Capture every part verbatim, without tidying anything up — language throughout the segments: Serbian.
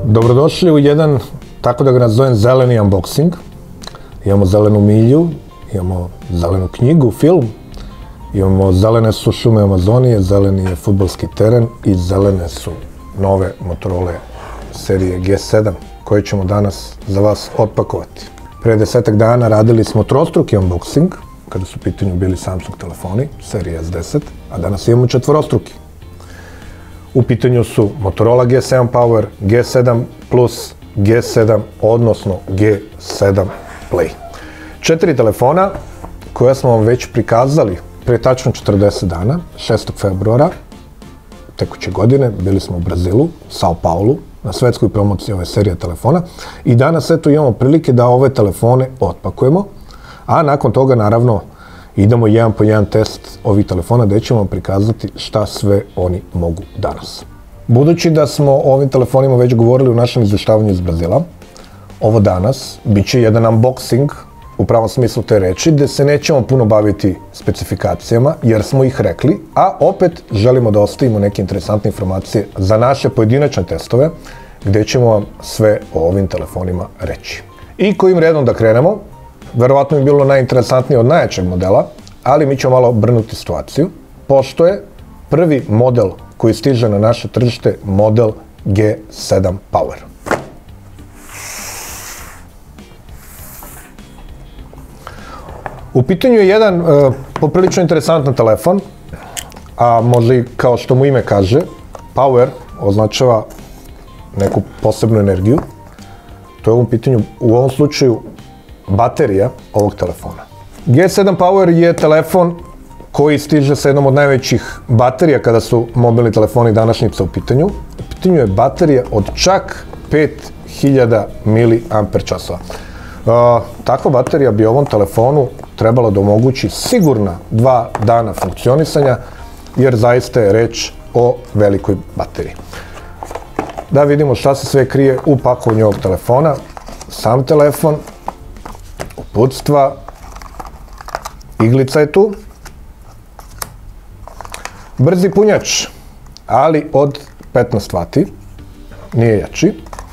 Dobrodošli u jedan, tako da ga nazovem, zeleni unboxing. Imamo zelenu milju, imamo zelenu knjigu, film, imamo zelene su šume Amazonije, zeleni je fudbalski teren i zelene su nove Motorola serije G sedam, koje ćemo danas za vas otpakovati. Pre desetak dana radili smo trostruki unboxing, kada su u pitanju bili Samsung telefoni, serije S deset, a danas imamo četvorostruki. U pitanju su Motorola G sedam Power, G sedam Plus, G sedam, odnosno G sedam Play. Četiri telefona koja smo vam već prikazali pre tačno četrdeset dana, šestog februara tekuće godine. Bili smo u Brazilu, Sao Paulu, na svetskoj promociji ove serije telefona i danas eto imamo prilike da ove telefone otpakujemo, a nakon toga naravno idemo jedan po jedan test ovih telefona gde ćemo vam prikazati šta sve oni mogu danas. Budući da smo o ovim telefonima već govorili u našem izveštavanju iz Brazila, ovo danas bit će jedan unboxing u pravom smislu te reči, gde se nećemo puno baviti specifikacijama, jer smo ih rekli, a opet želimo da ostavimo neke interesantne informacije za naše pojedinačne testove, gde ćemo vam sve o ovim telefonima reći. I kojim redom da krenemo? Verovatno je bilo najinteresantnije od najjačeg modela, ali mi ćemo malo obrnuti situaciju, pošto je prvi model koji stiže na naše tržište model G sedam Power. U pitanju je jedan uh, poprilično interesantan telefon, a možda i kao što mu ime kaže, Power označava neku posebnu energiju. To je u ovom pitanju, u ovom slučaju, baterija ovog telefona. G sedam Power je telefon koji stiže sa jednom od najvećih baterija kada su mobilni telefoni današnjica u pitanju. U pitanju je baterija od čak pet hiljada miliamper časova. Uh, takva baterija bi ovom telefonu trebalo da omogući sigurna dva dana funkcionisanja, jer zaista je reč o velikoj bateriji. Da vidimo šta se sve krije u pakovanju ovog telefona. Sam telefon, uputstva, iglica je tu, brzi punjač, ali od petnaest vati, nije jači,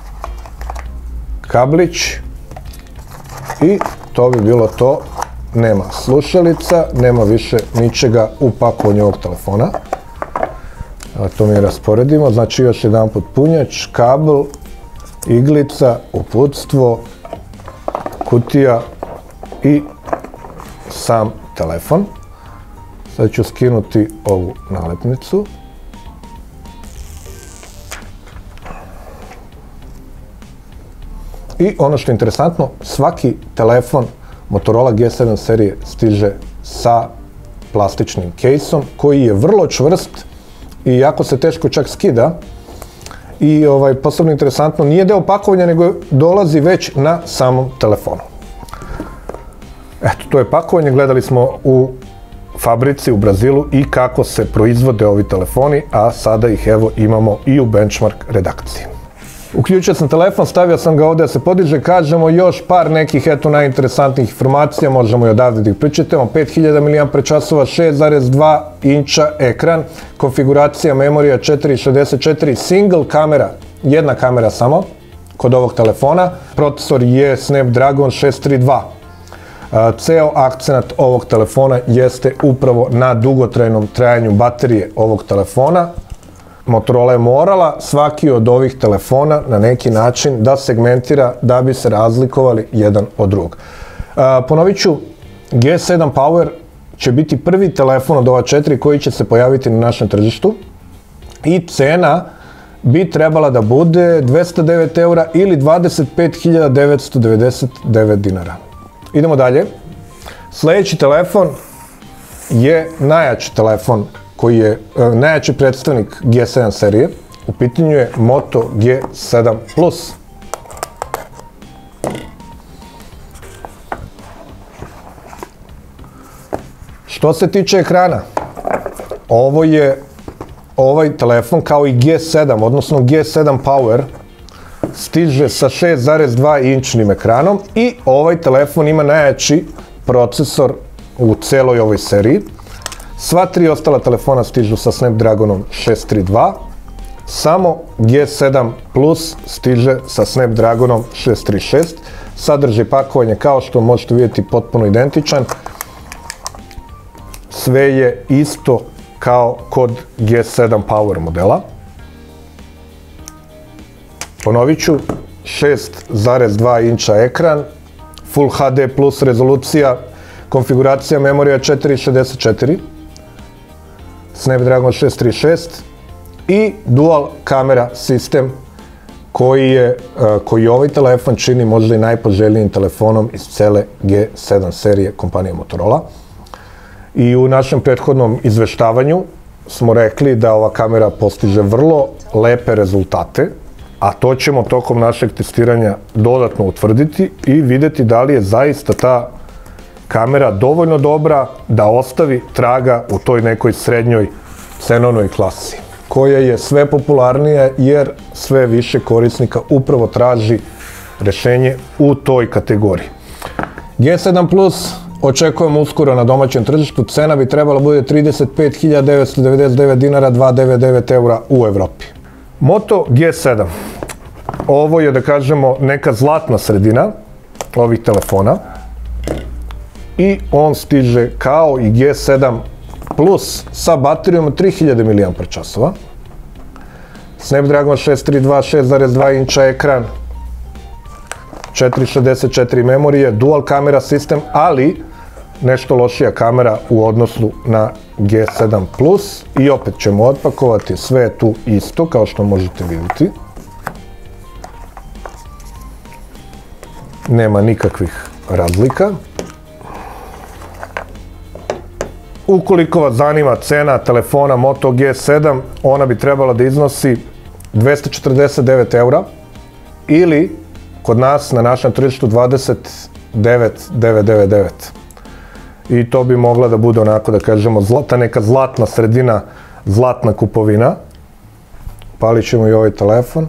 kablić i to bi bilo to. Nema slušalica, nema više ničega u pakovanju ovog telefona. To mi rasporedimo, znači još jedan put punjač, kabel, iglica, uputstvo, kutija i sam telefon. Sad ću skinuti ovu nalepnicu. I ono što je interesantno, svaki telefon Motorola G sedam serije stiže sa plastičnim kejsom koji je vrlo čvrst i jako se teško čak skida. I ovaj, posebno interesantno, nije deo pakovanja, nego dolazi već na samom telefonu. Eto, to je pakovanje, gledali smo u fabrici u Brazilu i kako se proizvode ovi telefoni, a sada ih evo imamo i u benchmark redakciji. Uključio sam telefon, stavio sam ga ovde da se podiže, kažemo još par nekih eto najinteresantnijih informacija, možemo i odavde da ih pričetamo. pet hiljada miliamper časova, šest zarez dva inča ekran, konfiguracija memorija četiri šezdeset četiri, single kamera, jedna kamera samo kod ovog telefona, procesor je Snapdragon šest tri dva. Ceo akcenat ovog telefona jeste upravo na dugotrajnom trajanju baterije ovog telefona. Motorola je morala svaki od ovih telefona na neki način da segmentira da bi se razlikovali jedan od drugog. Ponovit ću, G sedam Power će biti prvi telefon od ova četiri koji će se pojaviti na našem tržištu i cena bi trebala da bude dvesta devet eura ili dvadeset pet hiljada devetsto devedeset devet dinara. Idemo dalje. Sljedeći telefon je najjači telefon koji je e, najjači predstavnik G sedam serije. U pitanju je Moto G sedam Plus. Što se tiče ekrana, ovo je ovaj telefon kao i G sedam, odnosno G sedam Power, stiže sa šest zarez dva inčnim ekranom i ovaj telefon ima najjači procesor u celoj ovoj seriji. Sva tri ostala telefona stižu sa Snapdragonom šest tri dva, Samo G sedam Plus stiže sa Snapdragonom šest tri šest. Sadržaj pakovanja, kao što možete vidjeti, potpuno identičan. Sve je isto kao kod G sedam Power modela. Ponovit ću, šest zarez dva inča ekran, Full H D plus rezolucija, konfiguracija memorija četiri šezdeset četiri, Snapdragon šest tri šest i dual kamera sistem koji je, koji ovaj telefon čini možda i najpoželjnijim telefonom iz cele G sedam serije kompanije Motorola. I u našem prethodnom izveštavanju smo rekli da ova kamera postiže vrlo lepe rezultate, a to ćemo tokom našeg testiranja dodatno utvrditi i vidjeti da li je zaista ta kamera dovoljno dobra da ostavi traga u toj nekoj srednjoj cenovnoj klasi, koja je sve popularnija jer sve više korisnika upravo traži rešenje u toj kategoriji. G sedam Plus očekujemo uskoro na domaćem tržištu, cena bi trebala bude trideset pet hiljada devetsto devedeset devet dinara, dvesta devedeset devet eura u Evropi. Moto G sedam. Ovo je, da kažemo, neka zlatna sredina ovih telefona i on stiže kao i G sedam Plus sa baterijom od tri hiljade miliampera časova. Snapdragon šest tri dva, šest zarez dva inča ekran, četiri šezdeset četiri memorije, dual kamera sistem, ali nešto lošija kamera u odnosu na G sedam Plus i opet ćemo otpakovati, sve je tu isto kao što možete vidjeti. Nema nikakvih razlika. Ukoliko vas zanima cena telefona Moto G sedam, ona bi trebala da iznosi dvesta četrdeset devet eura ili kod nas na našem tržištu dvadeset devet hiljada devetsto devedeset devet. I to bi mogla da bude onako, da kažemo, ta neka zlatna sredina, zlatna kupovina. Palit ćemo i ovaj telefon.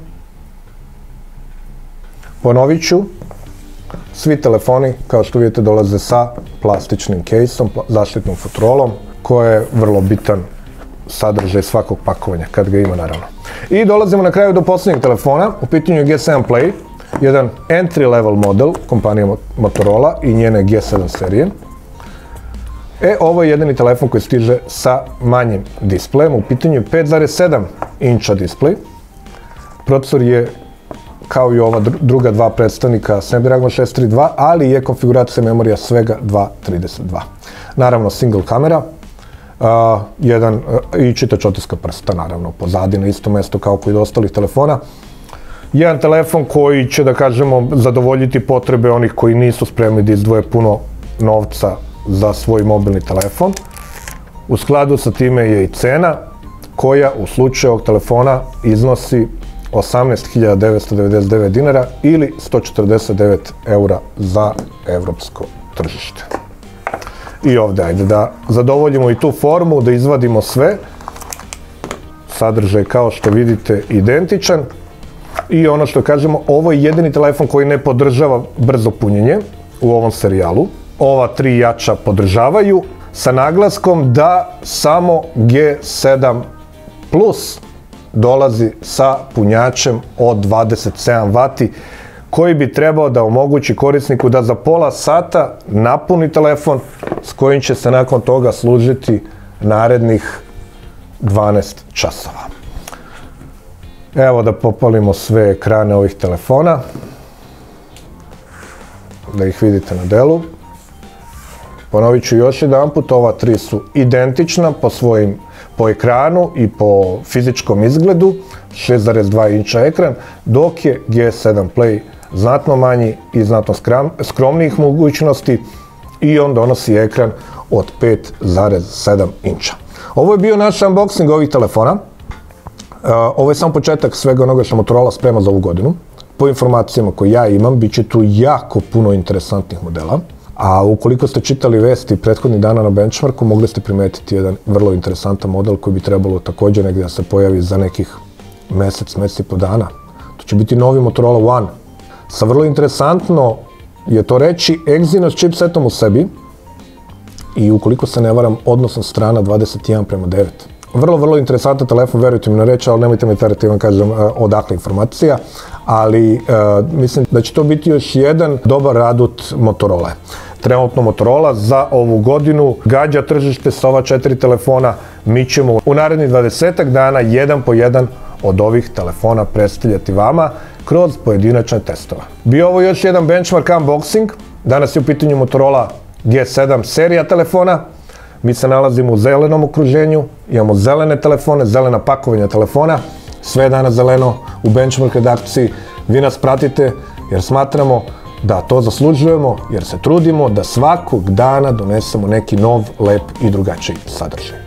Ponovit ću, svi telefoni, kao što vidite, dolaze sa plastičnim kejsom, zaštitnom futrolom, koja je vrlo bitan sadržaj svakog pakovanja, kad ga ima, naravno. I dolazimo na kraju do posljednjeg telefona, u pitanju je G sedam Play, jedan entry level model kompanije Motorola i njene G sedam serije. E, ovo je jedini telefon koji stiže sa manjim displejem, u pitanju je pet zarez sedam inča displej. Procesor je kao i ova druga dva predstavnika Snapdragon šest tri dva, ali je konfiguracija memorija svega dva trideset dva. Naravno, single kamera, jedan i čitač otiska prsta, naravno, pozadi na isto mesto kao kod ostalih telefona. Jedan telefon koji će, da kažemo, zadovoljiti potrebe onih koji nisu spremni da izdvoje puno novca za svoj mobilni telefon. U skladu sa time je i cena koja u slučaju ovog telefona iznosi osamnaest hiljada devetsto devedeset devet dinara ili sto četrdeset devet eura za evropsko tržište. I ovde, ajde da zadovoljimo i tu formu, da izvadimo sve. Sadržaj, kao što vidite, identičan. I ono što kažemo, ovo je jedini telefon koji ne podržava brzo punjenje u ovom serijalu. Ova tri jača podržavaju, sa naglaskom da samo G sedam Plus dolazi sa punjačem od dvadeset sedam vati, koji bi trebao da omogući korisniku da za pola sata napuni telefon, s kojim će se nakon toga služiti narednih dvanaest časova. Evo da popalimo sve ekrane ovih telefona, da ih vidite na delu. Ponovit ću još jedan put, ova tri su identična po svojim, po ekranu i po fizičkom izgledu, šest zarez dva inča ekran, dok je G sedam Play znatno manji i znatno skromnijih mogućnosti i on donosi ekran od pet zarez sedam inča. Ovo je bio naš unboxing ovih telefona. Ovo je samo početak svega onoga što Motorola sprema za ovu godinu. Po informacijama koje ja imam, bit će tu jako puno interesantnih modela. A ukoliko ste čitali vesti prethodnih dana na Benchmarku, mogli ste primetiti jedan vrlo interesantan model koji bi trebalo također negdje da se pojavi za nekih mesec, mesec i po dana. To će biti novi Motorola One. Sa vrlo interesantno je to reći Exynos chipsetom u sebi i ukoliko se ne varam, odnosom strana dvadeset jedan prema devet. vrlo, vrlo interesantan telefon, verujte mi na reći, ali nemojte me terati, vam kažem odakle informacija, ali mislim da će to biti još jedan dobar adut Motorola. Trenutno Motorola za ovu godinu gađa tržište sa ova četiri telefona. Mi ćemo u narednih dvadesetak dana jedan po jedan od ovih telefona predstavljati vama kroz pojedinačne testove. Bio ovo još jedan benchmark unboxing. Danas je u pitanju Motorola G sedam serija telefona. Mi se nalazimo u zelenom okruženju, imamo zelene telefone, zelena pakovanja telefona. Sve je danas zeleno u benchmark redakciji. Vi nas pratite jer smatramo da to zaslužujemo, jer se trudimo da svakog dana donesemo neki nov, lep i drugačiji sadržaj.